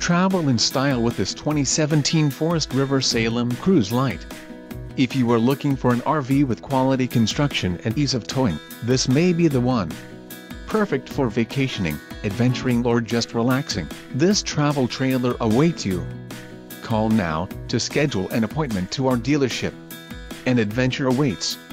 Travel in style with this 2017 Forest River Salem Cruise LITE. If you are looking for an RV with quality construction and ease of towing, this may be the one. Perfect for vacationing, adventuring or just relaxing, this travel trailer awaits you. Call now to schedule an appointment to our dealership. An adventure awaits.